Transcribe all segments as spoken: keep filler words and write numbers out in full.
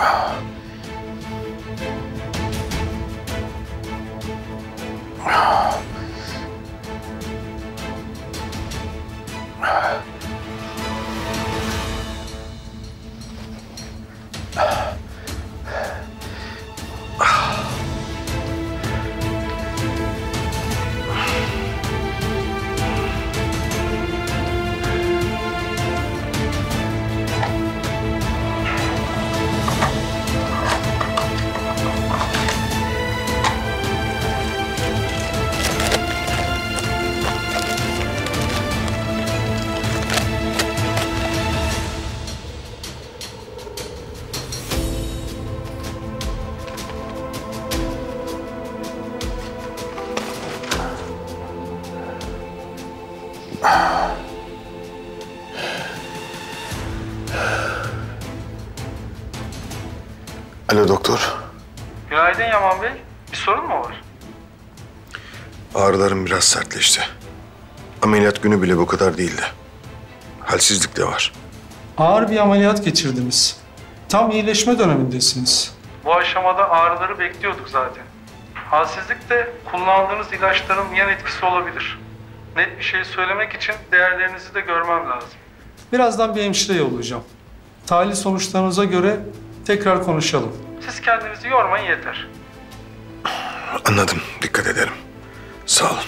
Alo doktor. Günaydın Yaman Bey. Bir sorun mu var? Ağrılarım biraz sertleşti. Ameliyat günü bile bu kadar değildi. Halsizlik de var. Ağır bir ameliyat geçirdiniz. Tam iyileşme dönemindesiniz. Bu aşamada ağrıları bekliyorduk zaten. Halsizlik de kullandığınız ilaçların yan etkisi olabilir. Net bir şey söylemek için değerlerinizi de görmem lazım. Birazdan bir hemşire yollayacağım. Tahlil sonuçlarınıza göre tekrar konuşalım. Siz kendinizi yormayın yeter. Anladım. Dikkat ederim. Sağ olun.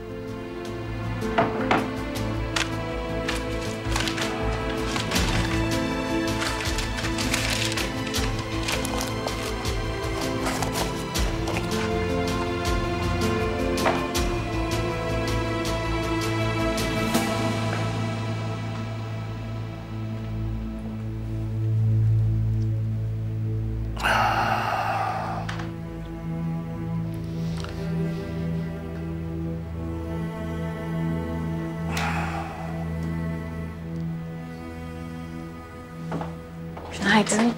Günaydın.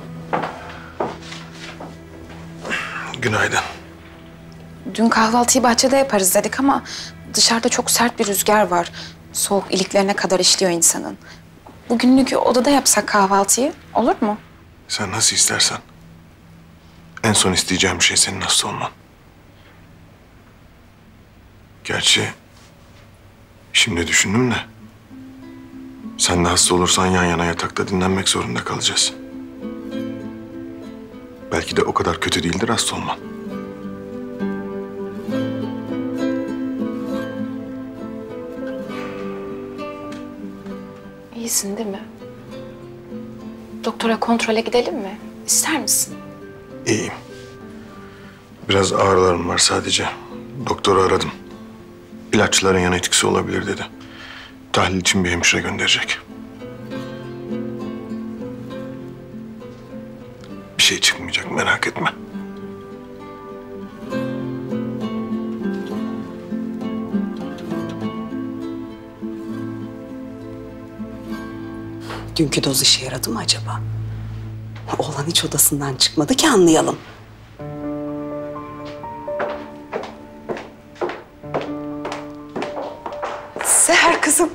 Günaydın. Dün kahvaltıyı bahçede yaparız dedik ama dışarıda çok sert bir rüzgar var. Soğuk iliklerine kadar işliyor insanın. Bugünlük odada yapsak kahvaltıyı olur mu? Sen nasıl istersen. En son isteyeceğim şey senin hasta olman. Gerçi şimdi düşündüm de sen de hasta olursan yan yana yatakta dinlenmek zorunda kalacağız. Belki de o kadar kötü değildir hasta olman. İyisin değil mi? Doktora kontrole gidelim mi? İster misin? İyiyim. Biraz ağrılarım var sadece. Doktoru aradım. İlaçların yan etkisi olabilir dedi. Tahlil için bir hemşire gönderecek. Bir şey çıkmayacak, merak etme. Dünkü doz işe yaradı mı acaba? Oğlan hiç odasından çıkmadı ki anlayalım. Seher kızım.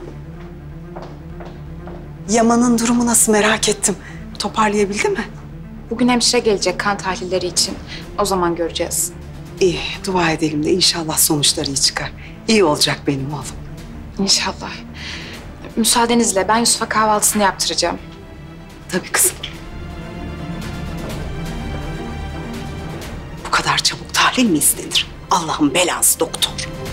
Yaman'ın durumu nasıl merak ettim. Toparlayabildi mi? Bugün hemşire gelecek kan tahlilleri için. O zaman göreceğiz. İyi, dua edelim de inşallah sonuçları iyi çıkar. İyi olacak benim oğlum. İnşallah. Müsaadenizle ben Yusuf'a kahvaltısını yaptıracağım. Tabii kızım. Bu kadar çabuk tahlil mi istenir? Allah'ın belası doktor.